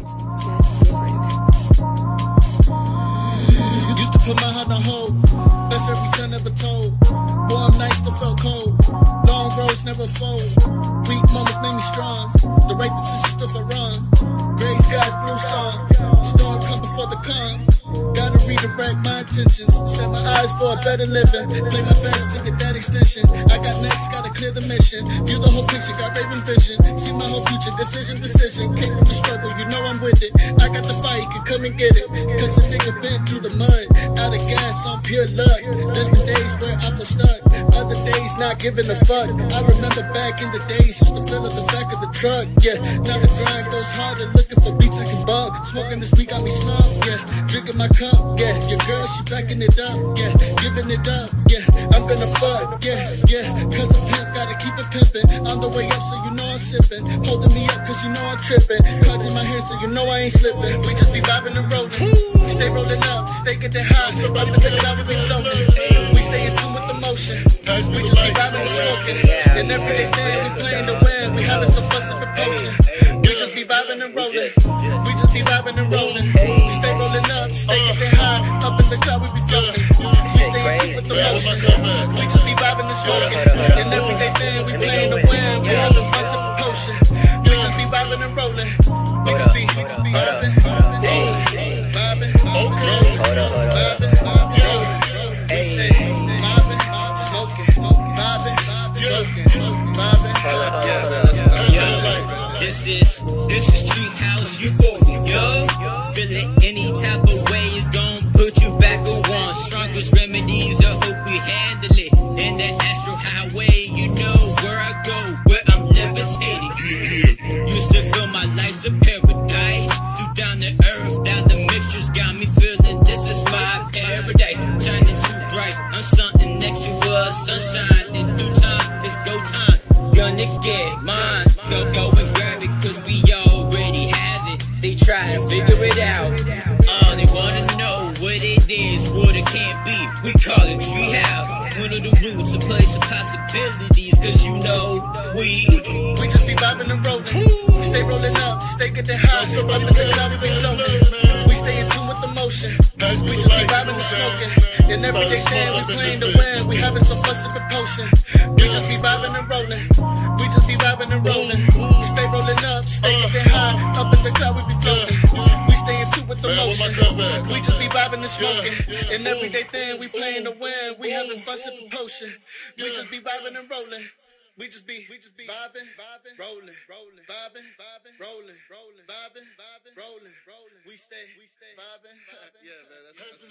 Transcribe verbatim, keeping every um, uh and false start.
That's different. Used to put my heart on hold. Best every time never told. Warm nights still felt cold. Long roads never fold. Weak moments made me strong. The right decision still for wrong. Gray skies, blue song. Storm come before the calm. Gotta redirect my intentions. Set my eyes for a better living. Play my best to get that extension. I got next, gotta clear the mission. View the whole picture, got raving vision. See my whole future, decision, decision. Came from the struggle, you know I'm with it. I got the fight, you can come and get it. Cause a nigga been through the mud. Out of gas, on pure luck. There's been days where I feel stuck. Other days not giving a fuck. I remember back in the days, used to fill up the back of the truck. Yeah, now the grind goes harder. Looking for beats I can bump. Smoking this week got me slumped. Yeah, drinking my cup. Yeah, your girl, she backing it up. Yeah, giving it up. Yeah, I'm gonna fuck. Yeah, yeah, cause a pimp gotta keep it pimping. On the way up, so you know I'm sipping. Holding me up, cause you know I'm tripping. Cards in my hand, so you know I ain't slipping. We just be vibing and rolling. Stay rolling up, stay getting high. So up in the cloud, we be floating. We stay in tune with the motion. We just be vibing and smoking. And every day thing, we playing to win. We having some fun sipping potion. We just be vibing and rolling. We just be vibing and rolling. Stay rolling up, stay getting high. Up in the cloud, we be floating. We stay in tune with the motion. We just be vibing and smoking. And every day thing, we playing to win. We having fun sipping potion. We just be vibing and rolling. We just be vibing, vibing, vibing. Okay, vibing, rolling. We stay vibing, smoking, vibing, smoking, vibing. Yo, this is this is Treehouse Euphoria. Feeling any type of way is gon' put you back a one. Strongest remedies, I hope we handle it. In the astral highway, you know where I go, where I'm levitating. Used to feel my life's a paradise. Too down to earth, down the mixtures got me feeling this is my paradise. Shining too bright, I'm something next to us. Sunshine in due time, it's go time. Gonna get mine, go go and grab it, cause we already have it. They try to figure it out. Uh, they wanna know what it is, what it can't be. We call it Treehouse. One of the roots, a place of possibilities, cause you know we We just be vibing and rolling. Stay rolling up, stay getting high. So up in the cloud, we be floating. We stay in tune with the motion. We just be vibing and smoking. And every day thing, we playing to win. We having some fun sipping potion. We just be vibing and rolling. We just be vibing and rolling. Stay rolling up, stay getting high. Up in the cloud, we be floating. We stay in tune with the motion. We just be vibing and smoking. And every day thing, we playing to win. We having fun sipping potion. We just be vibing and rolling. We just be, we just be vibing, vibing, rolling, rolling, vibing, vibing, rolling, rolling, vibing, vibing, rolling, rolling. We stay, we stay vibing. Yeah, man, that's